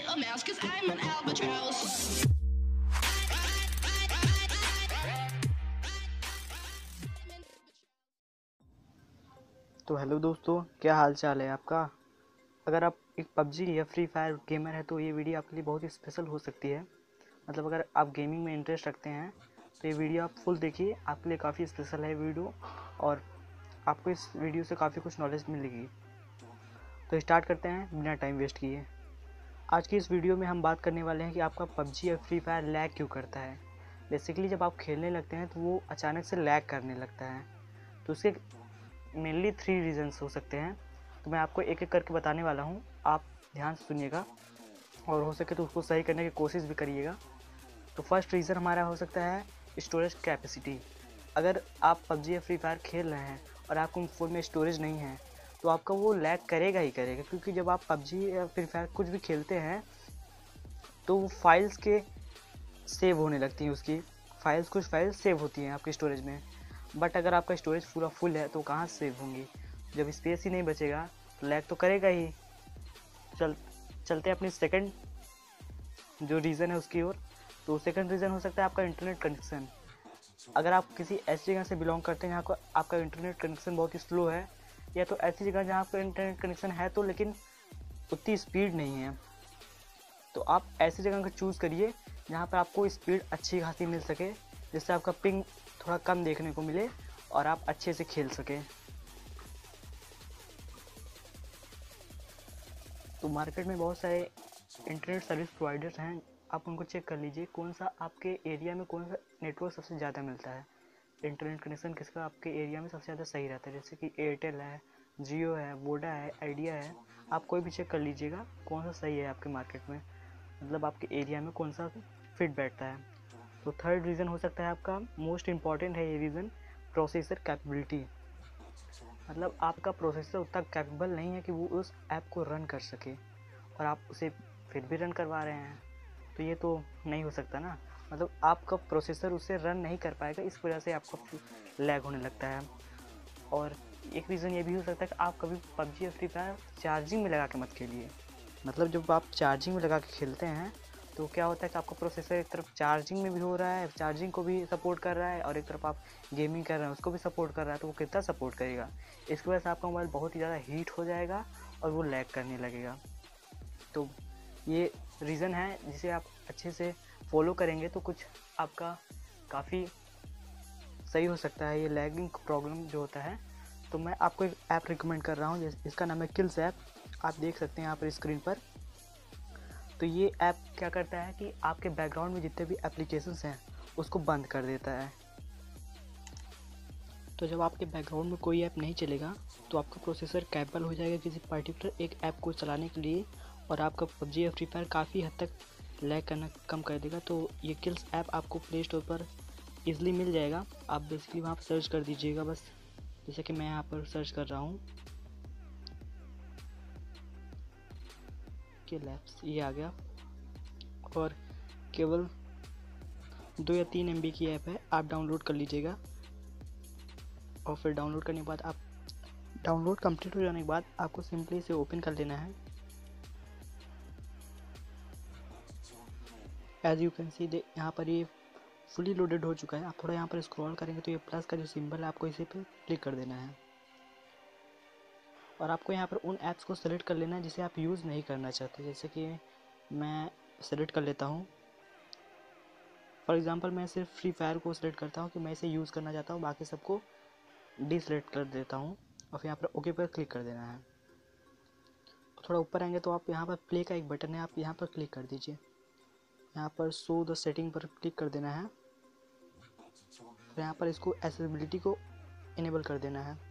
a mouse, 'cause I'm an albatross. तो hello दोस्तों, क्या हाल चाल है आपका। अगर आप एक पबजी या फ्री फायर गेमर है तो ये वीडियो आपके लिए बहुत ही स्पेशल हो सकती है। मतलब अगर आप गेमिंग में इंटरेस्ट रखते हैं तो ये वीडियो आप फुल देखिए, आपके लिए काफ़ी स्पेशल है वीडियो और आपको इस वीडियो से काफ़ी कुछ नॉलेज मिलेगी। तो स्टार्ट करते हैं बिना टाइम वेस्ट किए। आज की इस वीडियो में हम बात करने वाले हैं कि आपका पबजी या फ्री फायर लैग क्यों करता है। बेसिकली जब आप खेलने लगते हैं तो वो अचानक से लैग करने लगता है, तो उसके मेनली 3 रीज़न्स हो सकते हैं। तो मैं आपको एक एक करके बताने वाला हूँ, आप ध्यान से सुनिएगा और हो सके तो उसको सही करने की कोशिश भी करिएगा। तो फर्स्ट रीज़न हमारा हो सकता है स्टोरेज कैपेसिटी। अगर आप पबजी या फ्री फायर खेल रहे हैं और आपको फ़ोन में स्टोरेज नहीं है तो आपका वो लैग करेगा ही करेगा, क्योंकि जब आप पबजी या फ्री फायर कुछ भी खेलते हैं तो वो फाइल्स के सेव होने लगती हैं, उसकी फाइल्स कुछ फाइल्स सेव होती हैं आपकी स्टोरेज में। बट अगर आपका स्टोरेज पूरा फुल है तो कहाँ सेव होंगी, जब स्पेस ही नहीं बचेगा तो लैग तो करेगा ही। चलते हैं अपनी सेकंड जो रीज़न है उसकी ओर। तो सेकंड रीज़न हो सकता है आपका इंटरनेट कनेक्शन। अगर आप किसी ऐसी जगह से बिलोंग करते हैं जहाँ को आपका इंटरनेट कनेक्शन बहुत ही स्लो है, या तो ऐसी जगह जहाँ आपका इंटरनेट कनेक्शन है तो लेकिन उतनी स्पीड नहीं है, तो आप ऐसी जगह का चूज़ करिए जहाँ पर आपको स्पीड अच्छी खासी मिल सके, जिससे आपका पिंग थोड़ा कम देखने को मिले और आप अच्छे से खेल सकें। तो मार्केट में बहुत सारे इंटरनेट सर्विस प्रोवाइडर्स हैं, आप उनको चेक कर लीजिए कौन सा आपके एरिया में कौन सा नेटवर्क सबसे ज़्यादा मिलता है, इंटरनेट कनेक्शन किसका आपके एरिया में सबसे ज़्यादा सही रहता है। जैसे कि एयरटेल है, जियो है, वोडा है, आइडिया है, आप कोई भी चेक कर लीजिएगा कौन सा सही है आपके मार्केट में, मतलब आपके एरिया में कौन सा फिट बैठता है। तो थर्ड रीज़न हो सकता है आपका मोस्ट इम्पॉर्टेंट है ये रीज़न, प्रोसेसर कैपेबिलिटी। मतलब आपका प्रोसेसर उतना कैपेबल नहीं है कि वो उस ऐप को रन कर सके और आप उसे फिर भी रन करवा रहे हैं, तो ये तो नहीं हो सकता ना। मतलब आपका प्रोसेसर उसे रन नहीं कर पाएगा, इस वजह से आपका लैग होने लगता है। और एक रीज़न ये भी हो सकता है कि आप कभी पबजी या फ्री फायर चार्जिंग में लगा के मत खेलिए। मतलब जब आप चार्जिंग में लगा के खेलते हैं तो क्या होता है कि आपका प्रोसेसर एक तरफ चार्जिंग में भी हो रहा है, चार्जिंग को भी सपोर्ट कर रहा है, और एक तरफ आप गेमिंग कर रहे हैं उसको भी सपोर्ट कर रहा है, तो वो कितना सपोर्ट करेगा। इसकी वजह से आपका मोबाइल बहुत ही ज़्यादा हीट हो जाएगा और वो लैग करने लगेगा। तो ये रीज़न है जिसे आप अच्छे से फॉलो करेंगे तो कुछ आपका काफ़ी सही हो सकता है ये लैगिंग प्रॉब्लम जो होता है। तो मैं आपको एक ऐप रिकमेंड कर रहा हूँ, इसका नाम है किल्स ऐप, आप देख सकते हैं यहाँ पर स्क्रीन पर। तो ये ऐप क्या करता है कि आपके बैकग्राउंड में जितने भी एप्लीकेशंस हैं उसको बंद कर देता है। तो जब आपके बैकग्राउंड में कोई ऐप नहीं चलेगा तो आपका प्रोसेसर कैपेबल हो जाएगा किसी पर्टिकुलर एक ऐप को चलाने के लिए, और आपका पबजी या फ्री फायर काफ़ी हद तक लैग करना कम कर देगा। तो ये किल्स ऐप आपको प्ले स्टोर पर ईज़िली मिल जाएगा, आप बेसिकली वहाँ पर सर्च कर दीजिएगा बस, जैसे कि मैं यहाँ पर सर्च कर रहा हूँ किल ऐप्स, ये आ गया। और केवल 2 या 3 MB की ऐप है, आप डाउनलोड कर लीजिएगा। और फिर डाउनलोड करने के बाद आप डाउनलोड कंप्लीट हो जाने के बाद आपको सिंपली इसे ओपन कर लेना है। एज यू कैन सी यहाँ पर ये फुली लोडेड हो चुका है। आप थोड़ा यहाँ पर स्क्रॉल करेंगे तो ये प्लस का जो सिंबल है आपको इसे पे क्लिक कर देना है, और आपको यहाँ पर उन ऐप्स को सेलेक्ट कर लेना है जिसे आप यूज़ नहीं करना चाहते। जैसे कि मैं सेलेक्ट कर लेता हूँ, फॉर एग्ज़ाम्पल मैं सिर्फ फ्री फायर को सेलेक्ट करता हूँ कि मैं इसे यूज़ करना चाहता हूँ, बाकी सबको डिसलेक्ट कर देता हूँ और फिर यहाँ पर ओके पर क्लिक कर देना है। थोड़ा ऊपर आएंगे तो आप यहाँ पर प्ले का एक बटन है, आप यहाँ पर क्लिक कर दीजिए, यहाँ पर शो द सेटिंग पर क्लिक कर देना है, फिर यहाँ पर इसको एक्सेसिबिलिटी को इनेबल कर देना है।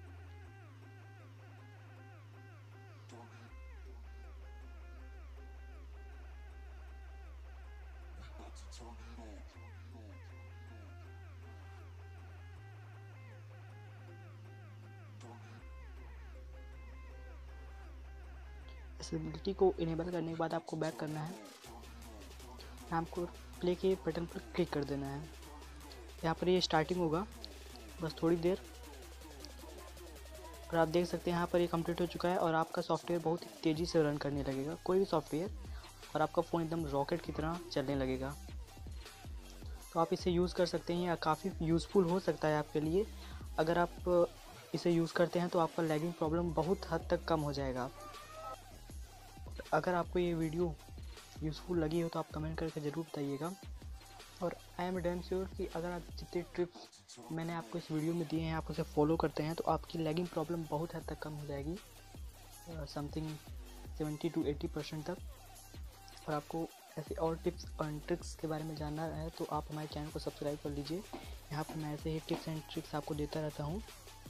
एक्सेसिबिलिटी को इनेबल करने के बाद आपको बैक करना है, आपको प्ले के बटन पर क्लिक कर देना है। यहाँ पर ये स्टार्टिंग होगा बस थोड़ी देर, और आप देख सकते हैं यहाँ पर ये कंप्लीट हो चुका है और आपका सॉफ्टवेयर बहुत ही तेज़ी से रन करने लगेगा। कोई भी सॉफ्टवेयर और आपका फ़ोन एकदम रॉकेट की तरह चलने लगेगा। तो आप इसे यूज़ कर सकते हैं, या काफ़ी यूज़फुल हो सकता है आपके लिए। अगर आप इसे यूज़ करते हैं तो आपका लैगिंग प्रॉब्लम बहुत हद तक कम हो जाएगा। अगर आपको ये वीडियो यूज़फुल लगी हो तो आप कमेंट करके ज़रूर बताइएगा। और आई एम डैम श्योर कि अगर आप जितने टिप्स मैंने आपको इस वीडियो में दिए हैं आप उसे फॉलो करते हैं तो आपकी लैगिंग प्रॉब्लम बहुत हद तक कम हो जाएगी, समथिंग 70 to 80% तक। और आपको ऐसे और टिप्स और ट्रिक्स के बारे में जानना है तो आप हमारे चैनल को सब्सक्राइब कर लीजिए। यहाँ पर मैं ऐसे ही टिप्स एंड ट्रिक्स आपको देता रहता हूँ।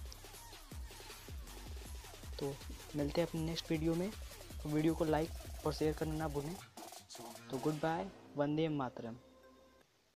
तो मिलते हैं अपने नेक्स्ट वीडियो में। तो वीडियो को लाइक और शेयर करना ना भूलें। तो गुड बाय, वंदे मातरम।